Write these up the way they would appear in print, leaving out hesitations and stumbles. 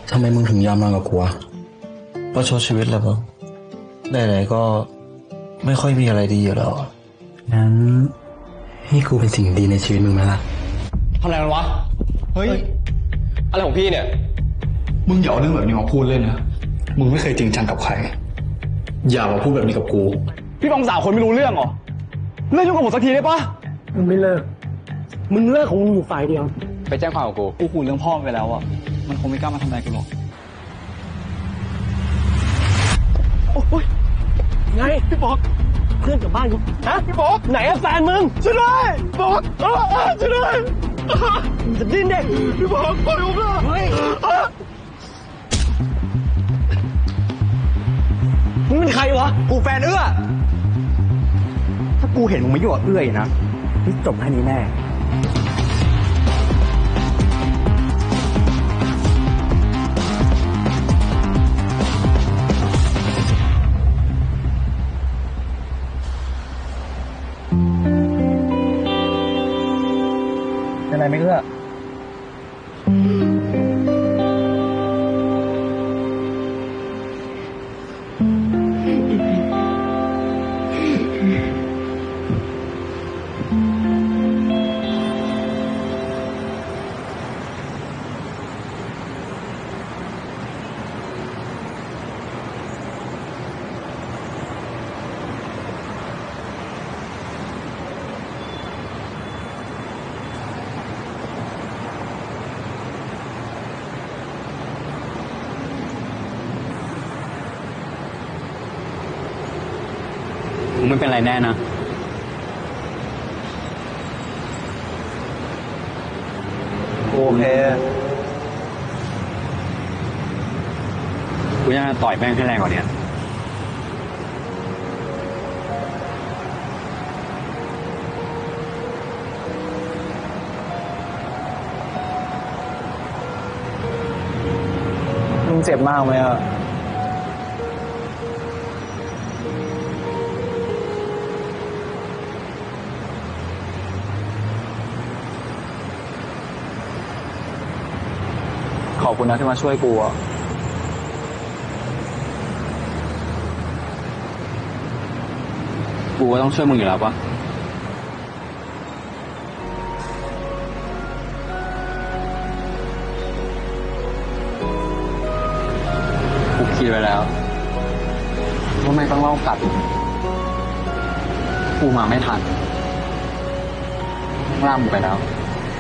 ทำไมมึงถึงยอมนอนกับกูวะประชดชีวิตแหละมึงไหนๆก็ไม่ค่อยมีอะไรดีอยู่แล้วงั้นให้กูเป็นสิ่งดีในชีวิตมึงไหมล่ะทำอะไรกันวะเฮ้ยอะไรของพี่เนี่ยมึงอย่าเอาเรื่องแบบนี้มาพูดเล่นนะมึงไม่เคยจริงจังกับใครอย่ามาพูดแบบนี้กับกูพี่ฟังสาวคนไม่รู้เรื่องเหรอเลิกยุ่งกับผมสักทีได้ปะมึงไม่เลิกมึงเลิกของมึงอยู่ฝ่ายเดียวไปแจ้งความกับกูขู่เรื่องพ่อไปแล้วอ่ะมันคงไม่กล้ามาทำอะไรกูหรอกโอ้ยไงพี่บอกเพื่อนกลับบ้านกูฮะพี่บอกไหนอะแฟนมึงช่วยด้วยบอกช่วยด้วยมึงจะดิ้นเด็กพี่บอกปล่อยผมละเฮ้ยมึงเป็นใครวะกูแฟนเอื้อถ้ากูเห็นมึงไม่อยู่กับเอื้อนะนี่จบแค่นี้แน่เป็นไรไหมเอื้อมึงไม่เป็นไรแน่นะโอเคกูจะต่อยแม่งให้แรงกว่านี้มึงเจ็บมากไหมอ่ะขอบคุณนะที่มาช่วยกูอ่ะกูก็ต้องช่วยมึงอยู่แล้วปะกูคิดไว้แล้วว่าไม่ต้องเล่ากลับกูมาไม่ทันล่ามมึงไปแล้ว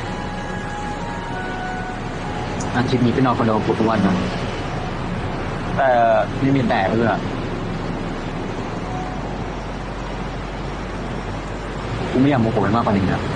อาทิตย์นี้ไปนอนคอนโดกูทุกวันนะแต่ไม่มีแต่เพื่อกูไม่อยากโมโหไปมากกว่านี้นะ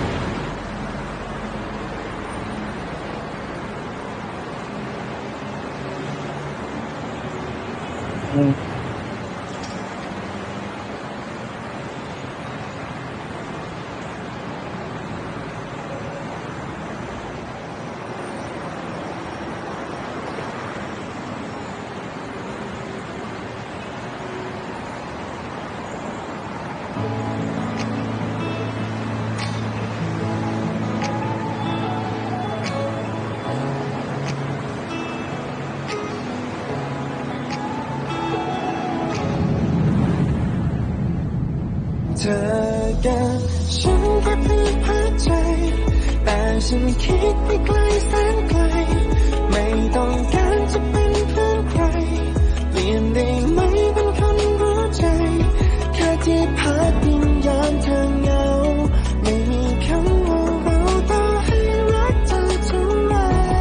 เธอกับฉันก็เพื่อพักใจแต่ฉันคิดไปไกลแสนไกลไม่ต้องการจะเป็นเพื่อนใครเปลี่ยนได้ไหมเป็นคนรู้ใจแค่ที่พักวิญญาณเธอเหงาไม่มีคำว่าเราต่อให้รักเธอเท่าไร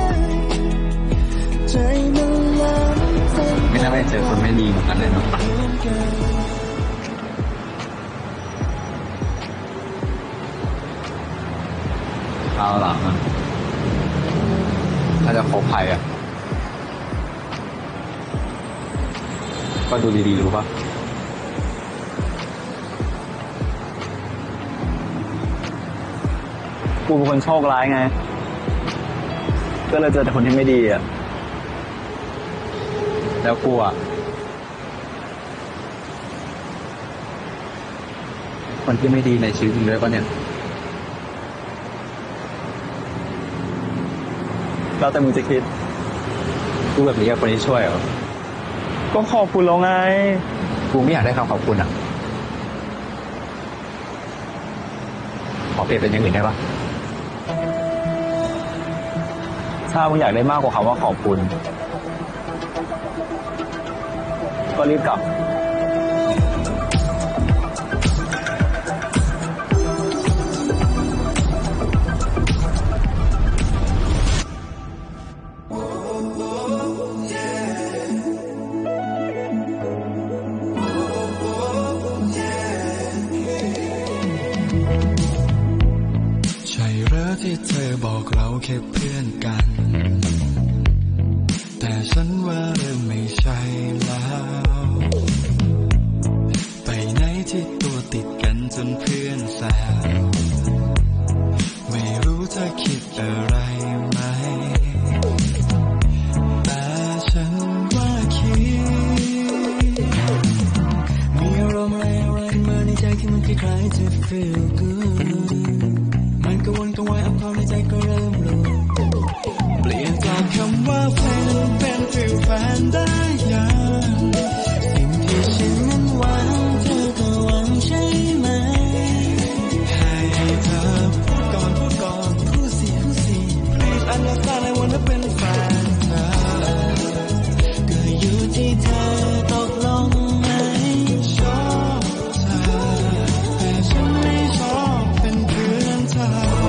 ใจมันล้ำเส้นไม่น่าไปเจอคนไม่ดีเหมือนกันเลยเนาะเอาหลังถ้าจะคบใครอ่ะก็ดูดีๆรู้ปะกูเป็นคนโชคร้ายไงก็เลยเจอแต่คนที่ไม่ดีอ่ะแล้วกูอ่ะคนที่ไม่ดีในชีวิตจริงด้วยปะเนี่ย แล้วแต่มึงจะคิดกูพูดแบบนี้กับคนที่ช่วยเหรอก็ขอบคุณแล้วไงกูไม่อยากได้คำขอบคุณอ่ะขอเปลี่ยนเป็นอย่างอื่นได้ปะถ้ามึงอยากได้มากกว่าคำว่าขอบคุณก็รีบกลับที่เธอบอกเราแค่เพื่อนกันแต่ฉันว่าเริ่มไม่ใช่แล้วไปไหนที่ตัวติดกันจนเพื่อนแซวไม่รู้เธอคิดอะไรไหมแต่ฉันว่าคิดมีอารมณ์อะไรมาในใจที่มันคล้ายๆจะ feel goodมันก็วนก็วายเอาความในใจก็เริ่มรู้เปลี่ยนจากคำว่าแฟนเป็นฟิลแฟนได้ยังสิ่งที่ฉันนั้นหวังเธอก็หวังใช่ไหมให้เธอพูดก่อนพูดสิ Please understand I wanna เป็นแฟนเธอก็อยู่ที่เธอตกลงไหมชอบเธอแต่ฉันไม่ชอบเป็นเพื่อนเธอ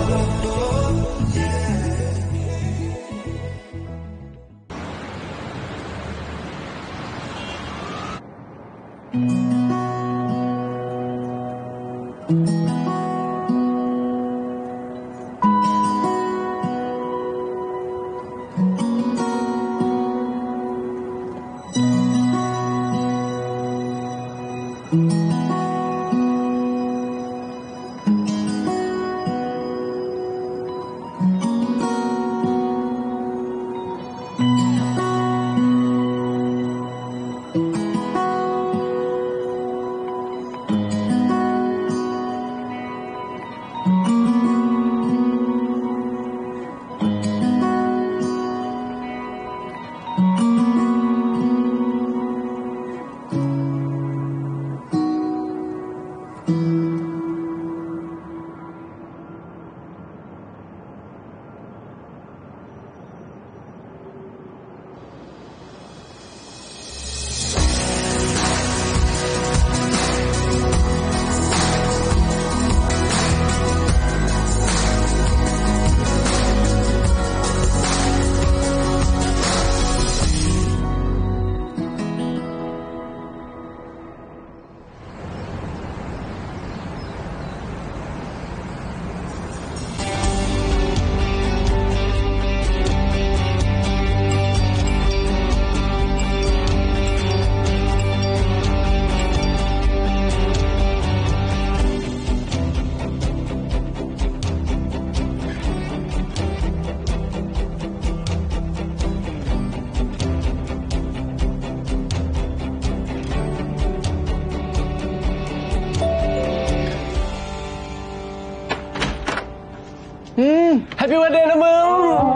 แฮปปี้วันเดย์นะมึง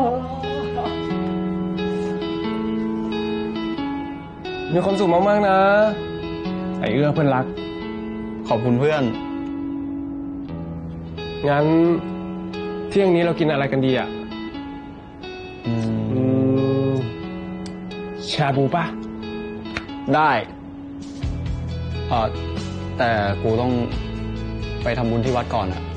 มีความสุขมากๆนะไอ้เอื้อเพื่อนรักขอบคุณเพื่อนงั้นเที่ยงนี้เรากินอะไรกันดีอ่ะชาบูป่ะได้แต่กูต้องไปทำบุญที่วัดก่อนอ่ะ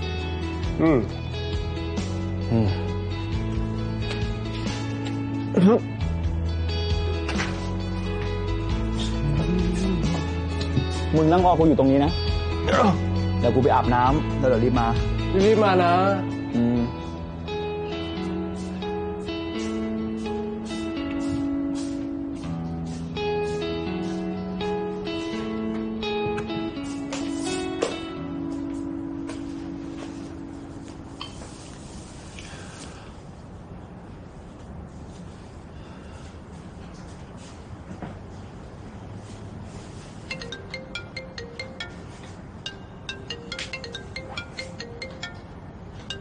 มึงนั่งรอกูอยู่ตรงนี้นะเดี๋ยวกูไปอาบน้ำแล้วเดี๋ยวรีบมานะ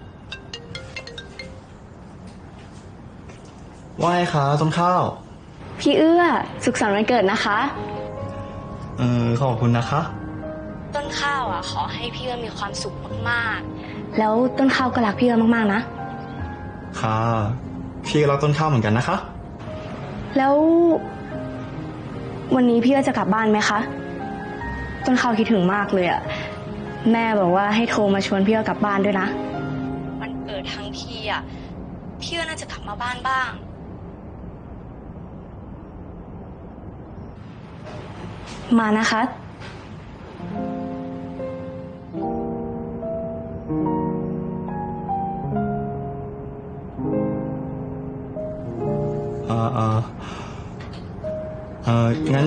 ว่าไงคะต้นข้าวพี่เอื้อสุขสันต์วันเกิดนะคะขอบคุณนะคะต้นข้าวขอให้พี่เอื้อมีความสุขมากๆแล้วต้นข้าวก็รักพี่เอื้อมากๆนะค่ะพี่รักต้นข้าวเหมือนกันนะคะแล้ววันนี้พี่เอื้อจะกลับบ้านไหมคะต้นข้าวคิดถึงมากเลยแม่บอกว่าให้โทรมาชวนพี่เอื้อกลับบ้านด้วยนะวันเกิดทั้งทีพี่เอื้อน่าจะกลับมาบ้านบ้างมานะคะงั้น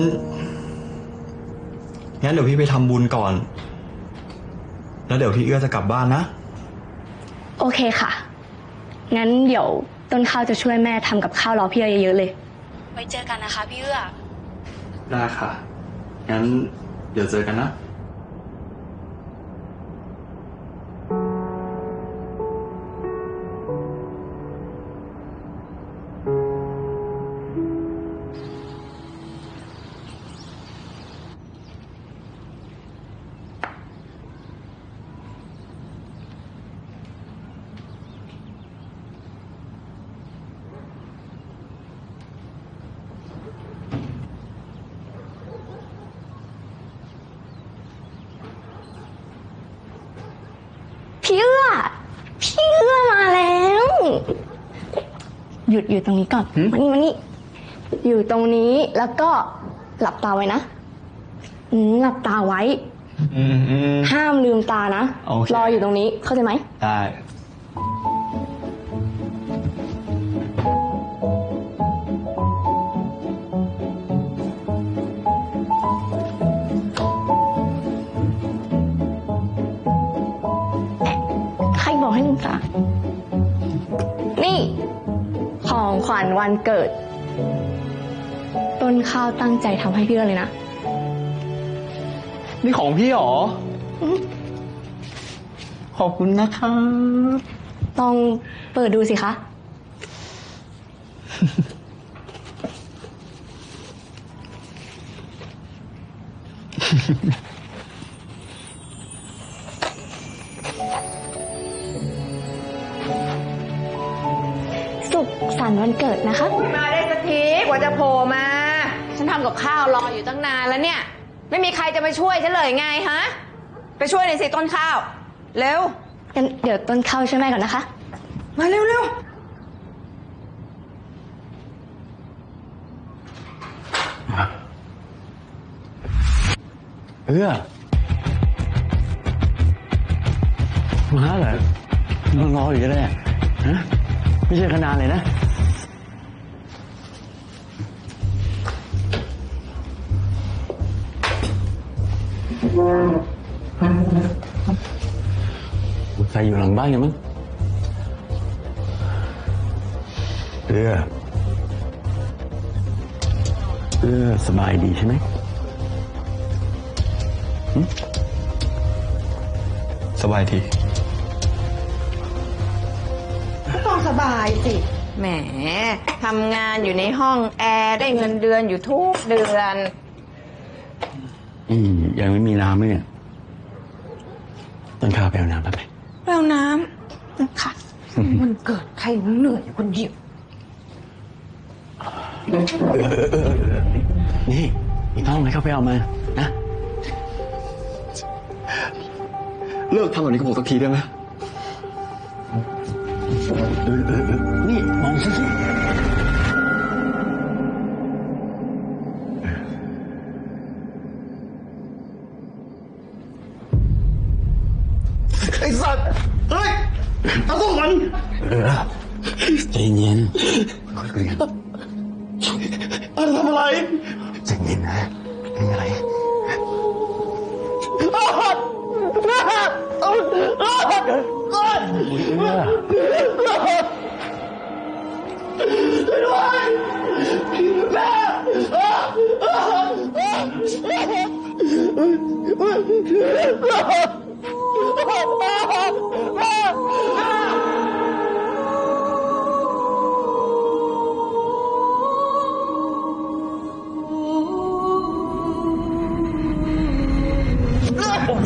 เดี๋ยวพี่ไปทำบุญก่อนแล้วเดี๋ยวพี่เอื้อจะกลับบ้านนะโอเคค่ะงั้นเดี๋ยวต้นข้าวจะช่วยแม่ทำกับข้าวรอพี่เอื้อเยอะๆเลยไว้เจอกันนะคะพี่เอื้อได้ค่ะงั้นเดี๋ยวเจอกันนะพี่เอื้อมาแล้วหยุดตรงนี้ก่อนมานี่อยู่ตรงนี้แล้วก็หลับตาไว้นะหลับตาไว้ห้ามลืมตานะรออยู่ตรงนี้เข้าใจไหมได้บอกให้ลืมตานี่ของขวัญวันเกิดต้นข้าวตั้งใจทำให้พี่เลยนะนี่ของพี่หรอขอบคุณนะคะลองเปิดดูสิคะสุขสันต์วันเกิดนะคะมาได้สักทีกว่าจะโผล่มาฉันทำกับข้าวรออยู่ตั้งนานแล้วเนี่ยไม่มีใครจะมาช่วยฉันเลยไงฮะไปช่วยหน่อยสิต้นข้าวเร็วงั้นเดี๋ยวต้นข้าวช่วยแม่ก่อนนะคะมาเร็วมาเหรอมันรออยู่แล้วเนี่ยฮะไม่ใช่ขนาดเลยนะใครอยู่หลังบ้านกันมั้งเอื้อสบายดีใช่ไหมสบายดีก็ต้องสบายสิแหมทำงานอยู่ในห้องแอร์ได้เงินเดือนอยู่ทุกเดือนยังไม่มีน้ำเลยเนี่ยต้นข้าวไปเอาน้ำไปเอาน้ำค่ะมันเกิดใครเหนื่อยคนเดียวนี่ต้องให้เขาไปเอามานะเลิกทำแบบนี้กับผมสักทีได้ไหมนี่มองซิไอ้สัตว์เฮ้ยเอาพวกมันใจเย็นคุยกันทำอะไรใจเย็นนะเป็นอะไร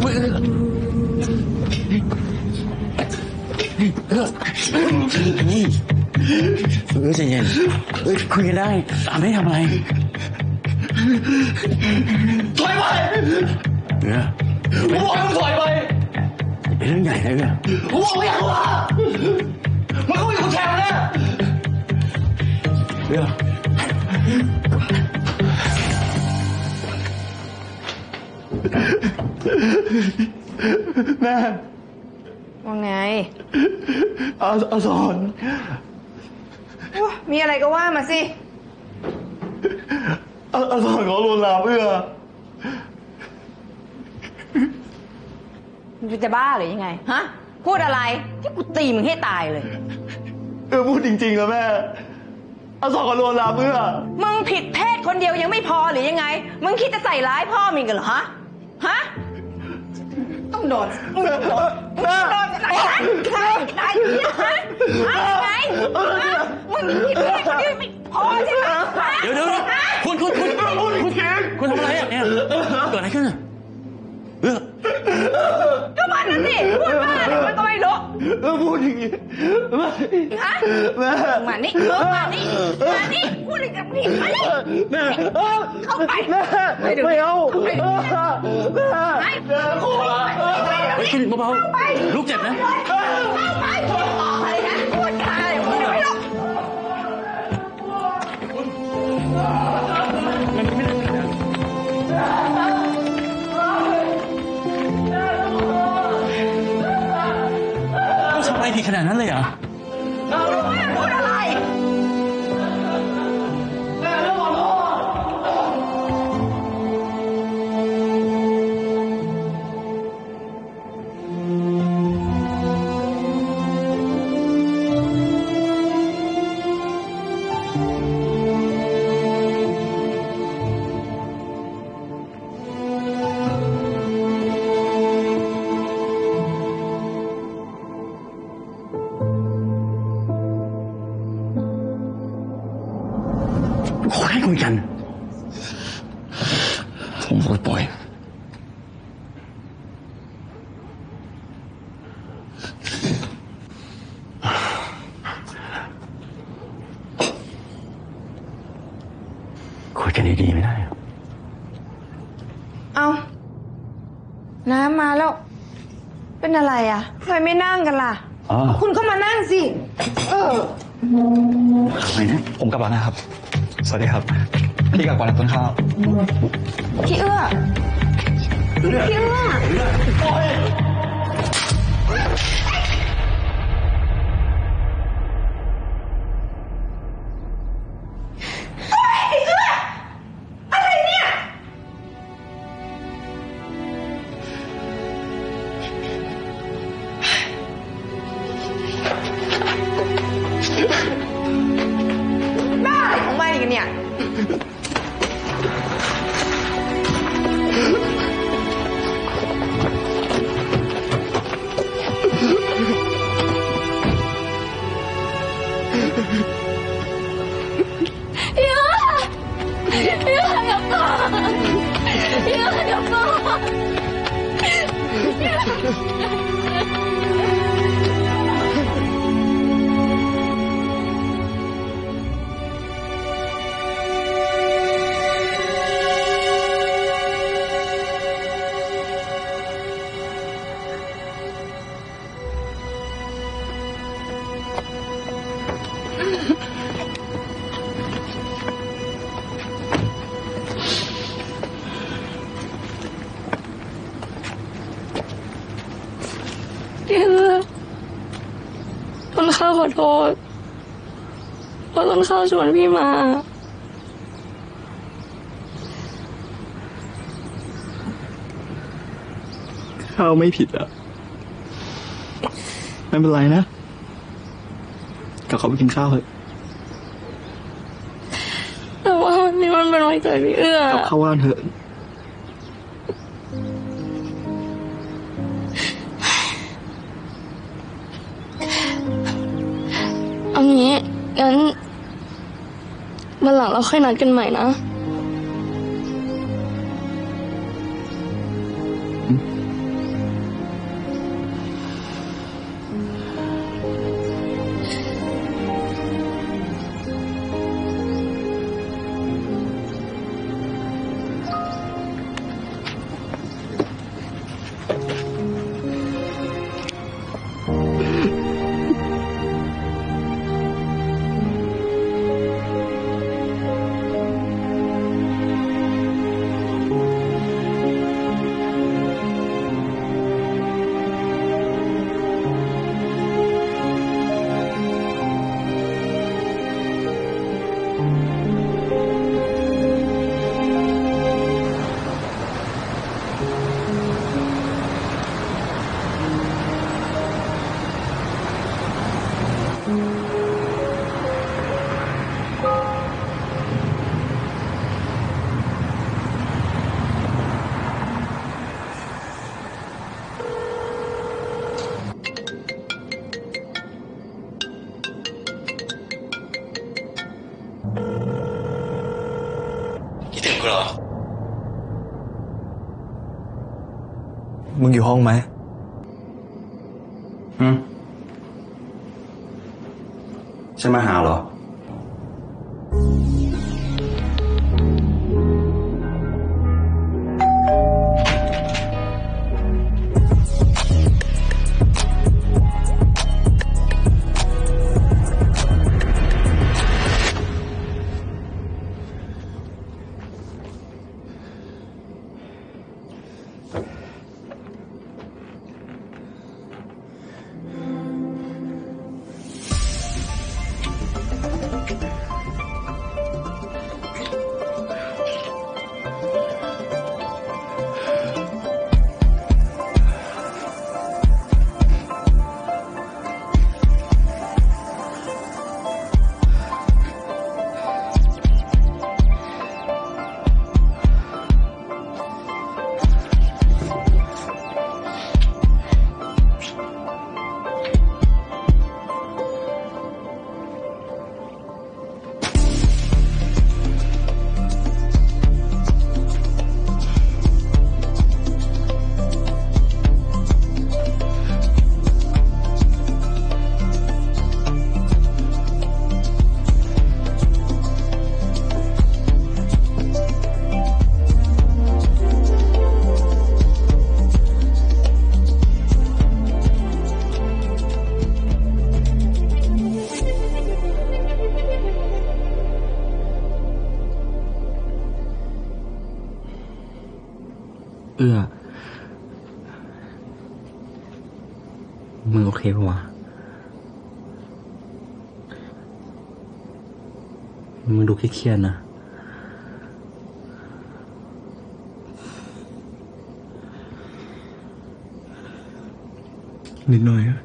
ใจเย็นคุยกันได้ตามไม่ทำอะไรถอยไปผมบอกให้มึงถอยไปเป็นเรื่องใหญ่เลยผมบอกไม่อยากว่ามันก็ไม่ถูกแทงนะแม่ว่าไงอาสอนมีอะไรก็ว่ามาสิอาสอนเขาลวนลามเอื้อมึงจะบ้าหรือยังไงฮะพูดอะไรที่กูตีมึงให้ตายเลยพูดจริงๆนะแม่อาสอนเขาลวนลามเอื้อมึงผิดเพศคนเดียวยังไม่พอหรือยังไงมึงคิดจะใส่ร้ายพ่อมึงกันเหรอฮะต้องโดนโดนตายเนี่ยฮะไงมึงผิดเพศคนเดียวไม่พอใช่ไหมเดี๋ยวคุณทำอะไรอ่ะเนี่ยเกิดอะไรขึ้นอ่ะก็มันนั่นสิพูดมามันก็ไม่รู้พูดอย่างนี้ฮะมานี่พูดอะไรกับพี่มานี่เข้าไปไม่เอาคุณเบาๆลูกเจ็บนะไปอะไรนะพูดอะไรพูดไม่รู้ทำไมผิดขนาดนั้นเลยเหรอพูดอะไรขอให้คุยกันผมปล่อยคุยกันดีๆไม่ได้เอาน้ำมาแล้วเป็นอะไรอ่ะทำไมไม่นั่งกันล่ะคุณก็มานั่งสิอะไรนะผมกลับแล้วนะครับสวัสดีครับพี่กลับก่อนนะต้นข้าวพี่เอื้ออะไรเนี่ยบ้าอะไรของมันอีกเนี่ยต้นข้าวขอโทษเพราะต้นข้าวชวนพี่มาข้าวไม่ผิดอะไม่เป็นไรนะกับเขาไปกินข้าวเถอะแต่ว่านี่มันเป็นวันเกิดพี่เอื้อกับเขาว่านเถอะเอางี้งั้นวันหลังเราค่อยนัดกันใหม่นะไคิดถึงกูเหรอมึงอยู่ห้องไหมฉันมาหาเหรอมึงโอเคปะวะมึงดูเครียดๆนะนิดหน่อยอะ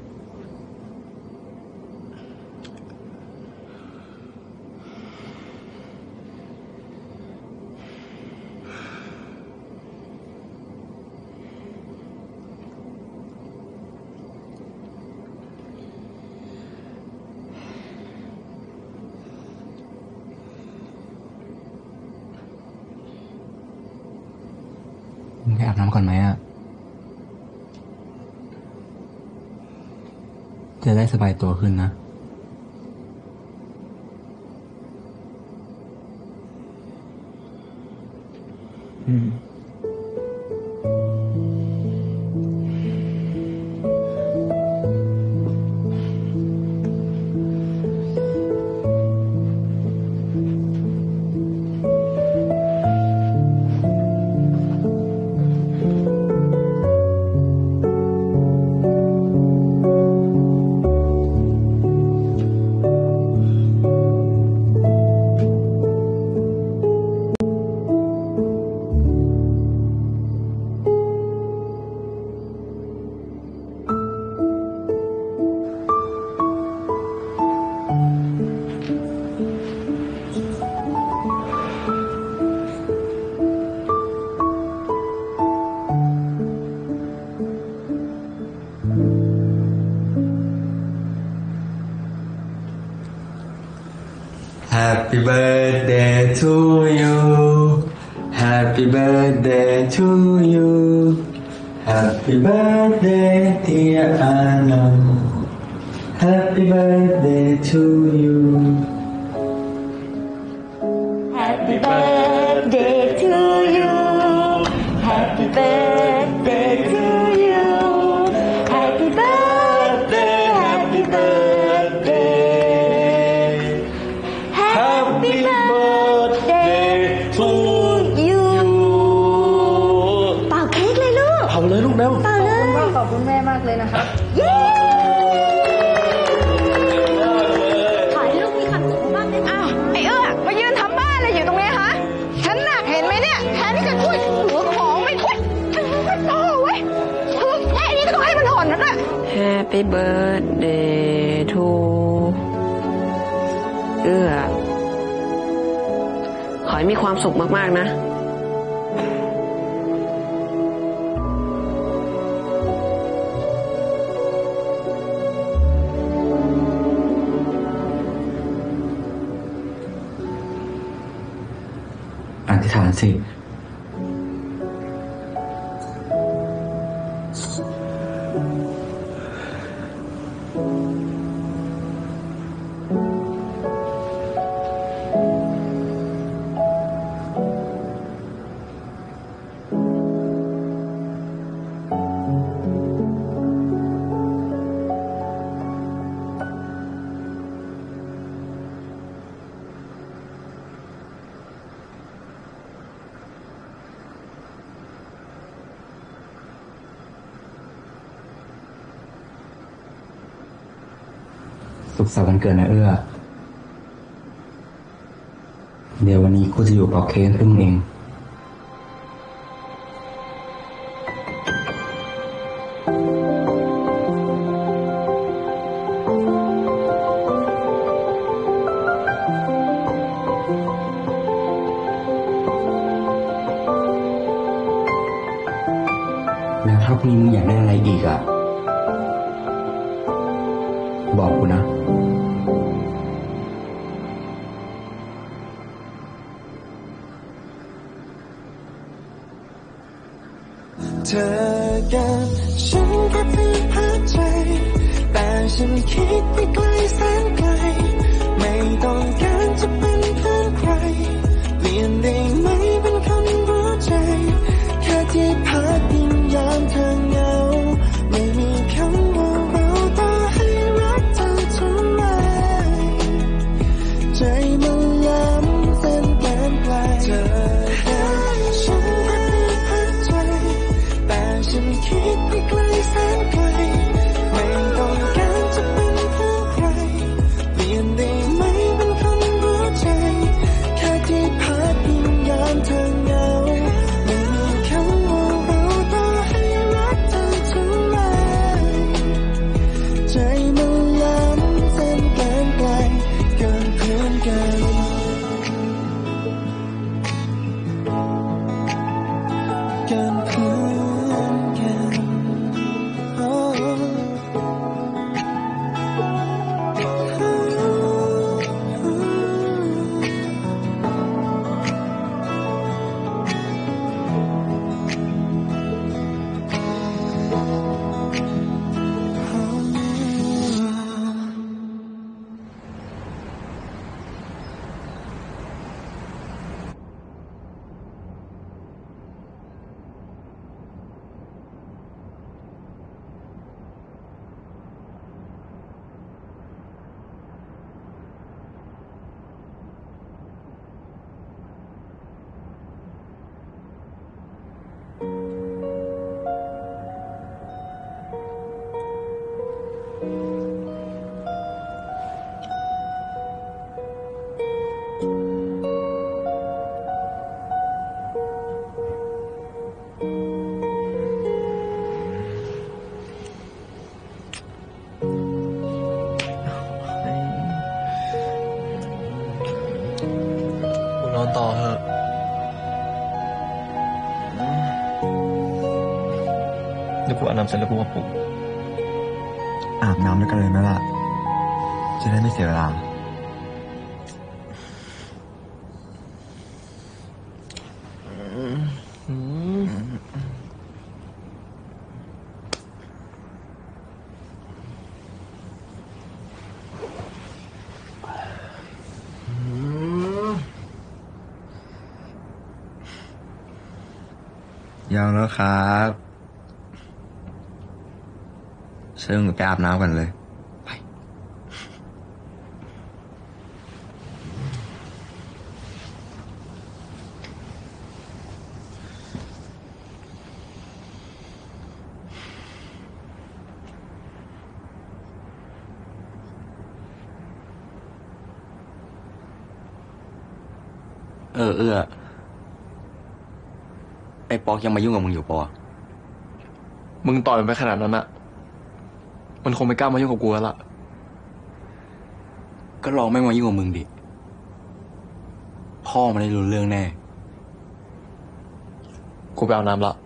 มึงไปอาบน้ำก่อนไหมอะจะได้สบายตัวขึ้นนะHappy birthday to you Happy birthday to you Happy birthday dear Anand Happy birthday to you Happy birthday to you Happy birthday to you ต่อเลยขอบคุณแม่มากเลยนะครับเย้ขอให้ลูกมีความสุขมากๆเลยค่ะอ้าวไอ้มายืนทำบ้านอะไรอยู่ตรงนี้ฮะฉันน่ะเห็นไหมเนี่ยแทนที่จะช่วยถือของไม่ช่วยไม่โตเว้ยแค่นี้ก็ต้องให้มันหอนนะ Happy birthday to ขอให้มีความสุขมากๆนะอธิษฐานสิสุขสันต์วันเกิดนะเดี๋ยววันนี้กูจะอยู่เป่าเค้กเพื่อมึงเองแล้วถ้าพรุ่งนี้มึงอยากได้อะไรอีกบอกกูนะเธอกับฉันแค่เพียงพักใจแต่ฉันคิดไปไกลแสนไกลไม่ต้องการจะเป็นเพื่อนใครเปลี่ยนได้ไหมเป็นคนรู้ใจแค่ที่พักยิ่งยามเธอเหงาไม่มีคำว่าเราต่อให้รักเธอเท่าไรใจมันล้ำเส้นแดนไกลเธอฉันแค่เพียงพักใจแต่ฉันคิดไปไกลแสนไกลไม่ต้องการจะเป็นเพื่อนใครเปลี่ยนได้ไหมเป็นคนรู้ใจแค่ที่พักยิ่งยามเธอเหงาไม่มีคำว่าเราต่อให้รักเธอเท่าไรใจมันล้ำเส้นแดนไกลเกินเพื่อนกันเกินเพื่อนกันโอ้กูนอนต่อเถอะเดี๋ยวกูอาบน้ำเสร็จแล้วกูมาปลุกอาบน้ำด้วยกันเลยไหมล่ะ จะได้ไม่เสียเวลา ยังแล้วครับเชิญไปอาบน้ำกันเลยไปไอ้ป๊อกยังมายุ่งกับมึงอยู่ปะมึงต่อยมันไปขนาดนั้นอะมันคงไม่กล้ามายุ่งกับกูแล้วล่ะก็ลองไม่มายุ่งกับมึงดิพ่อมันได้รู้เรื่องแน่กูไปเอาน้ำละ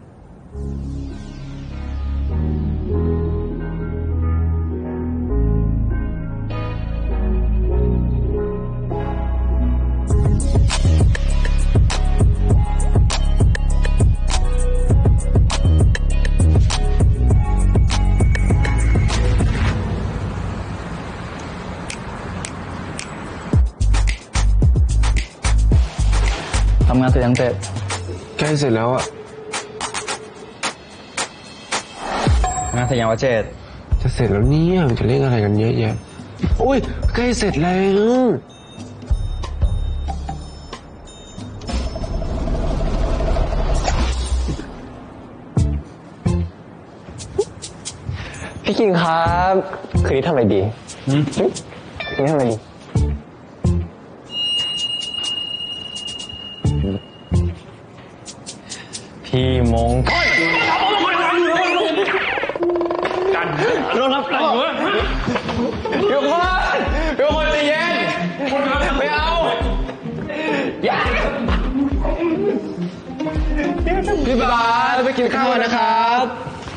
ทำงานเสร็จยังเสร็จใกล้เสร็จแล้วอะงานเสร็จยังวะเจดจะเสร็จแล้วเนี่ยจะเล่นอะไรกันเยอะแยะโอ้ยใกล้เสร็จแล้วพี่คิงครับคืนนี้ทำอะไรดีคืนนี้ทำอะไรดีพี่มงกันรถรับไหนวะเดี๋ยวก่อนใจเย็นไม่เอาอย่าพี่บาสไปกินข้าวนะครับ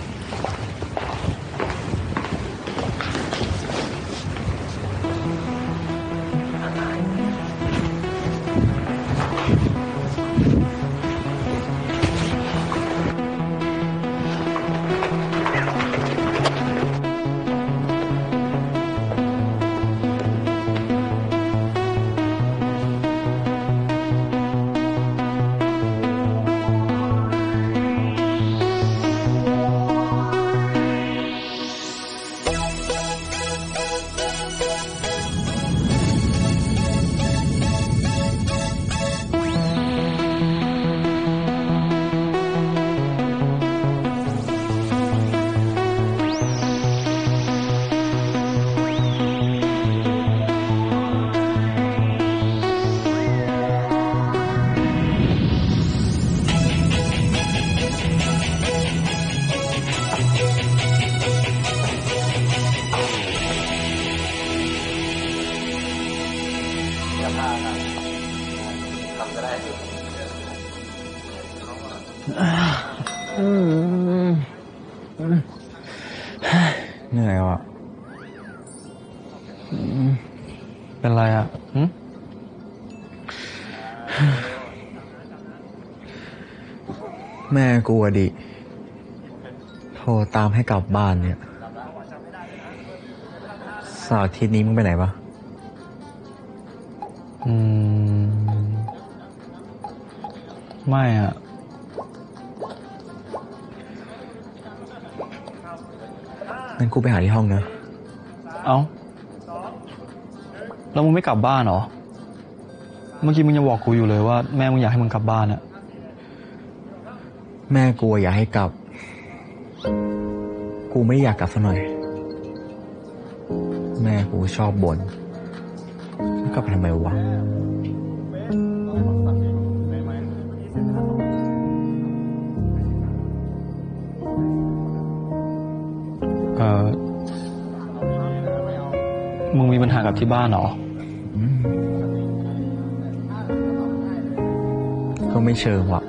เหนื่อยว่ะเป็นไรอ่ะแม่กูอะดิโทรตามให้กลับบ้านเนี่ยเสาร์อาทิตย์นี้มึงไปไหนปะไม่อ่ะงั้นกูไปหาที่ห้องนะเอ้าแล้วมึงไม่กลับบ้านเหรอเมื่อกี้มึงยังบอกกูอยู่เลยว่าแม่มึงอยากให้มึงกลับบ้านอะแม่กูอยากให้กลับกูไม่อยากกลับซะหน่อยแม่กูชอบบ่นกลับไปทำไมวะมึงมีปัญหากับที่บ้านเหรอก็ไม่เชิงว่ะ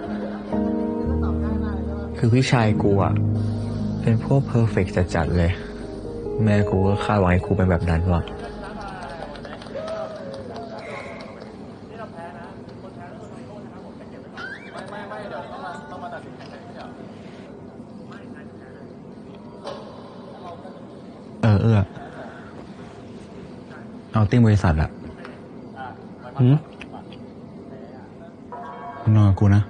คือพี่ชายกูอ่ะเป็นพวกเพอร์เฟกต์จัดๆเลยแม่กูก็คาดหวังให้กูเป็นแบบนั้นว่ะเอาติ้งบริษัทอะนอนกับกูนะ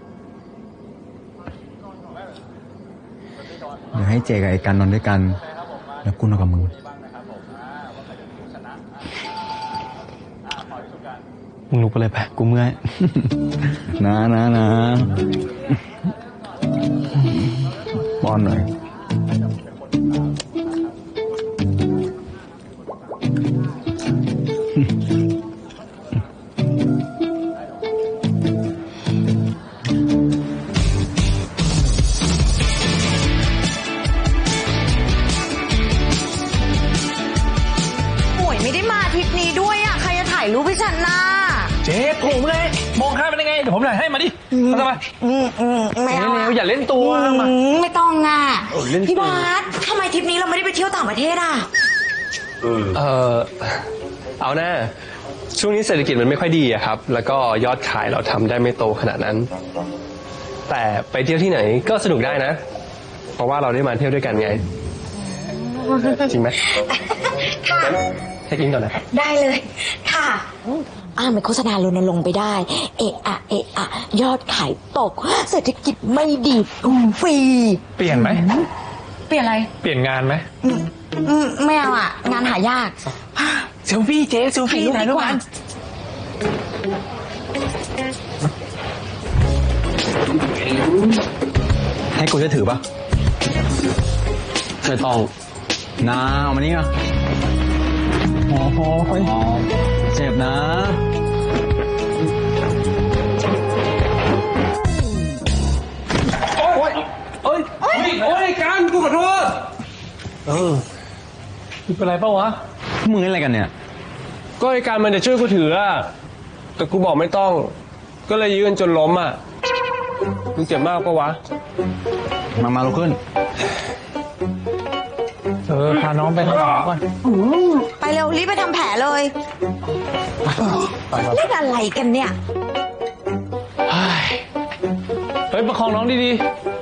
เดี๋ยวให้เจกับไอ้กันนอนด้วยกันแล้วกูนอนกับมึงลุกไปเลยไปกูเมื่อยนะป้อนหน่อยายรูปให้ฉันนะเจ๊โง่เลยมองข้ามไปได้ไงเดี๋ยวผมถ่ายให้มาดิเข้าใจไหมไม่เอาอย่าเล่นตัวมาไม่ต้องอ่ะพี่บาสทำไมทริปนี้เราไม่ได้ไปเที่ยวต่างประเทศอ่ะเอาหน้าช่วงนี้เศรษฐกิจมันไม่ค่อยดีอะครับแล้วก็ยอดขายเราทำได้ไม่โตขนาดนั้นแต่ไปเที่ยวที่ไหนก็สนุกได้นะเพราะว่าเราได้มาเที่ยวด้วยกันไงจริงไหมค่ะให้กินก่อนนะได้เลยค่ะมันโฆษณารณรงค์ไปได้เอะยอดขายตกเศรษฐกิจไม่ดีฟรีเปลี่ยนไหมเปลี่ยนอะไรเปลี่ยนงานไหมไม่เอางานหายากเซลฟี่เจ๊เซลฟี่ถ่ายรูปกันให้กูจะถือปะไม่ต้องน้าเอามานี่อ่ะโอ้โหเจ็บนะโอ้ยการกูขอโทษเป็นไรเปล่าวะมึงเล่นอะไรกันเนี่ยก็ไอ้การมันจะช่วยกูถือแต่กูบอกไม่ต้องก็เลยยืนจนล้มมึงเจ็บมากปะวะมาลุกขึ้นพาน้องไปทำแผลก่อนไปเร็วรีบไปทำแผลเลยเล่นอะไรกันเนี่ยเฮ้ยประคองน้องดี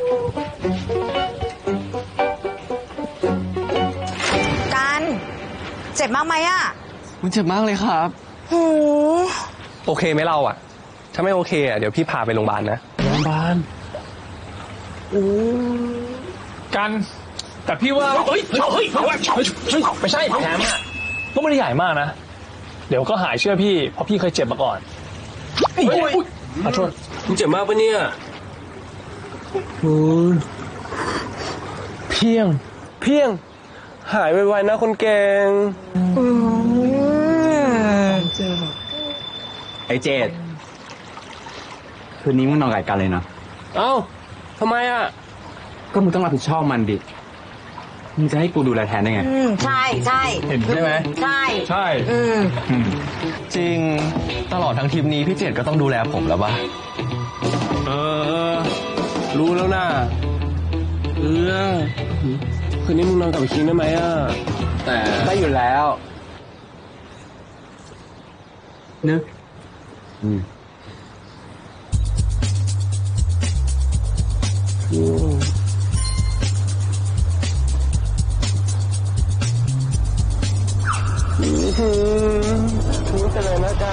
ๆกันเจ็บมากไหมมันเจ็บมากเลยครับโอเคไหมเราถ้าไม่โอเคเดี๋ยวพี่พาไปโรงพยาบาลนะโรงพยาบาลกันแต่พี่ว่าไม่ใช่แผลก็ไม่ได้ใหญ่มากนะเดี๋ยวก็หายเชื่อพี่เพราะพี่เคยเจ็บมาก่อนขอโทษมึงเจ็บมากปะเนี่ยเพียงหายไวๆนะคนเก่งไอ้เจดคืนนี้มึงนอนกับกันเลยนะเอ้าทำไมก็มึงต้องรับผิดชอบมันดิมึงจะให้กูดูแลแทนได้ไงใช่เห็นใช่ไหมใช่จริงตลอดทั้งทริปนี้พี่เจดก็ต้องดูแลผมแล้วป่ะรู้แล้วนะคืนนี้มึงนอนกับคิงได้ไหมแต่ได้อยู่แล้วนึกรู้กันเลยนะจ๊ะ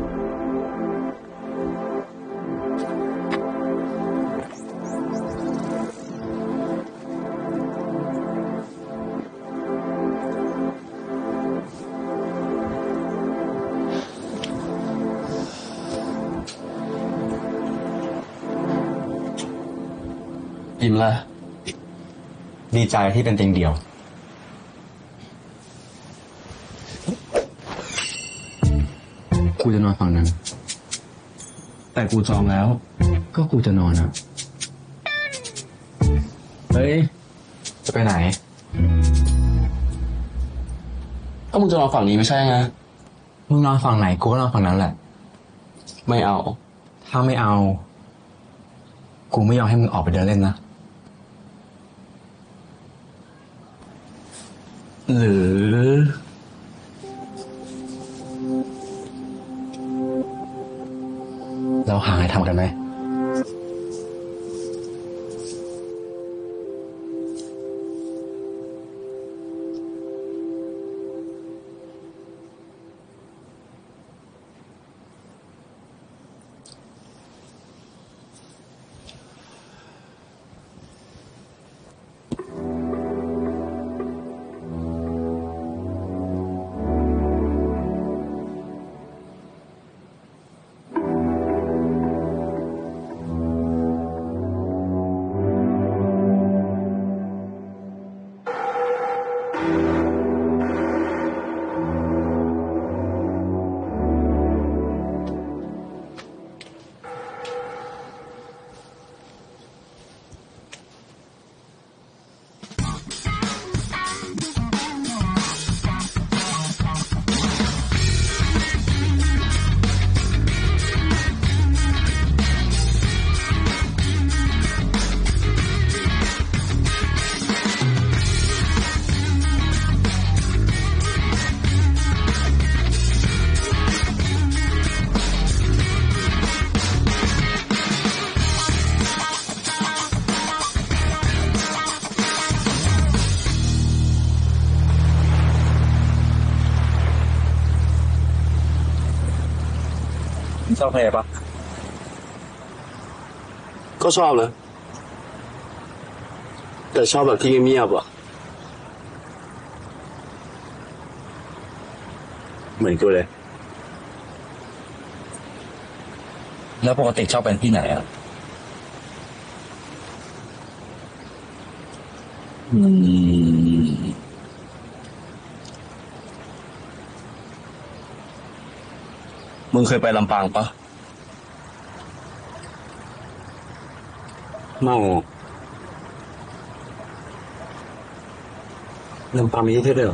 ยิ้มละดีใจที่เป็นเตียงเดียวกูจะนอนฝั่งนั้นแต่กูจองแล้วก็กูจะนอนเฮ้ยจะไปไหนก็มึงจะนอนฝั่งนี้ไม่ใช่ไงมึงนอนฝั่งไหนกูก็นอนฝั่งนั้นแหละไม่เอาถ้าไม่เอากูไม่ยอมให้มึงออกไปเดินเล่นนะหรือเราหาอะไรทำกันไหมชอบเพลปะก็ชอบนะแต่ชอบแบบที่เงียบๆอ่ะเหมือนกูเลยแล้วปกติชอบเป็นที่ไหนอ่ะมึงเคยไปลำปางปะเมาลำปางมีที่เที่ยวด้วยเหรอ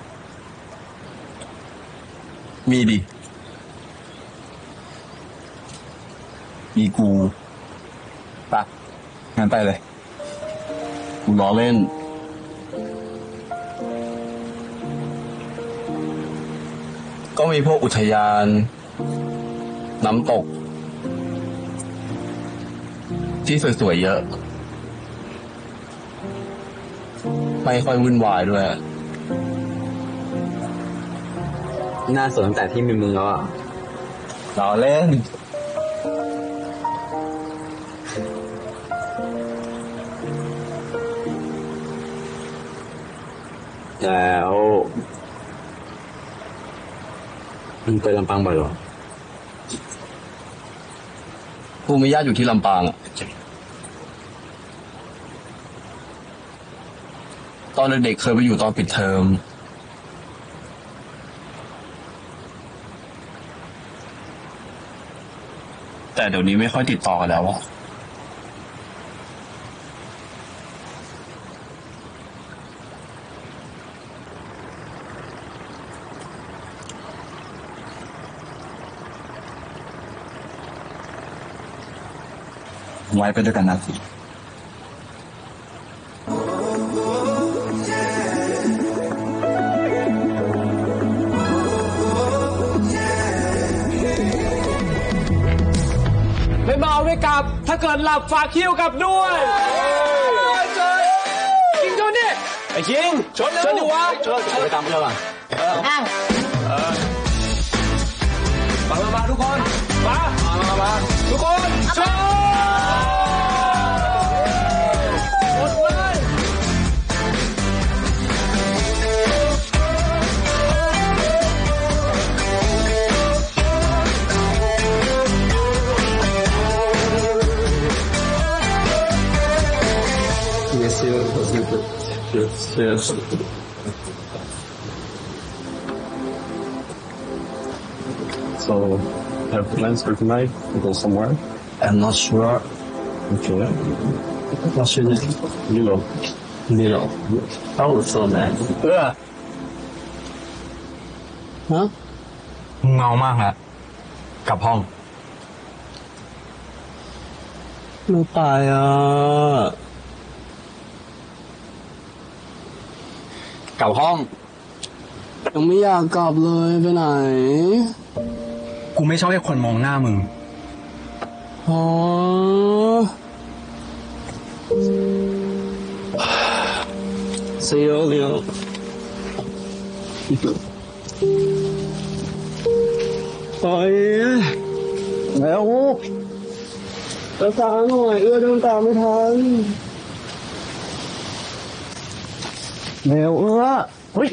มีดิมีกูปะงั้นไปเลยกูล้อเล่นก็มีพวกอุทยานน้ำตกที่สวยๆเยอะไม่ค่อยวุ่นวายด้วยน่าสนตั้งแต่ที่มีมึงแล้วอ่ะล้อเล่นแล้วมึงไปลำปางบ่อยหรอกูมีญาติอยู่ที่ลำปางอ่ะตอนเด็กๆเคยไปอยู่ตอนปิดเทอมแต่เดี๋ยวนี้ไม่ค่อยติดต่อกันแล้วอ่ะไว้ไปด้วยกันนะสิไม่เมาไม่กลับถ้าเกิดหลับฝากคิ้วกลับด้วยคิงชนดิไอ้คิงชนดิวะชนไปตามเพื่อนมามาทุกคนมาทุกคนชนหมดเลย Yes. So, have plans for tonight? Go somewhere? I'm not sure. Okay. What's your name? Nilo. How was so nice? ฮะเงามากแล้วกลับห้องไม่ตายอ่ะกลับห้องยังไม่อยากกลับเลยไปไหนกูไม่ชอบให้คนมองหน้ามึงอ๋อSee you Leo ไปแล้วจะตามหน่อยเดินตามไม่ทันเร็วเฮ้ย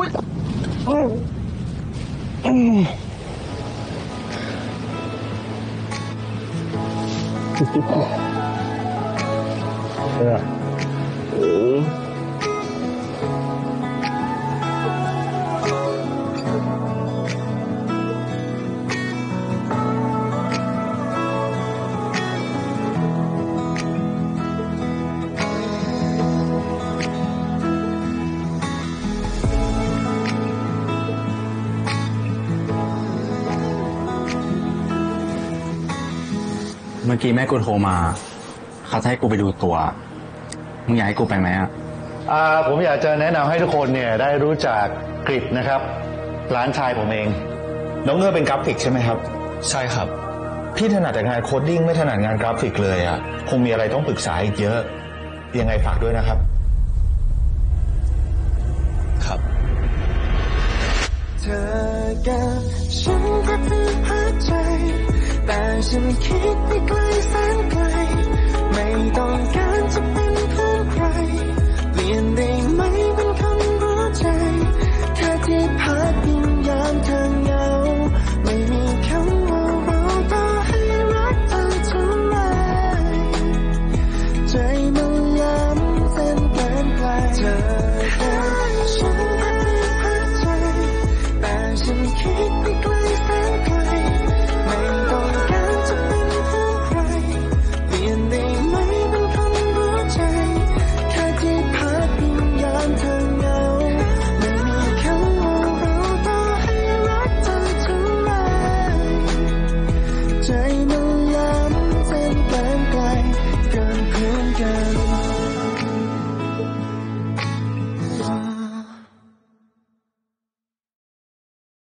เมื่อกี้แม่กูโทรมาเขาจะให้กูไปดูตัวมึงอยากให้กูไปไหมอ่ะผมอยากจะแนะนำให้ทุกคนเนี่ยได้รู้จักกริดนะครับร้านชายผมเองน้องเงือเป็นกราฟิกใช่ไหมครับใช่ครับพี่ถนัดแต่งานโคดดิ้งไม่ถนัดงานกราฟิกเลยอ่ะคงมีอะไรต้องปรึกษาอีกเยอะยังไงฝากด้วยนะครับครับเธอกับฉันก็เพิ่งหาใจฉันคิดไปไกล